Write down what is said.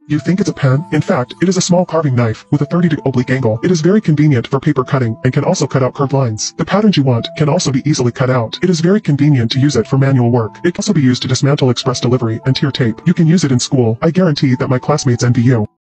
You think it's a pen? In fact, it is a small carving knife with a 30° oblique angle. It is very convenient for paper cutting and can also cut out curved lines. The patterns you want can also be easily cut out. It is very convenient to use it for manual work. It can also be used to dismantle express delivery and tear tape. You can use it in school. I guarantee that my classmates envy you.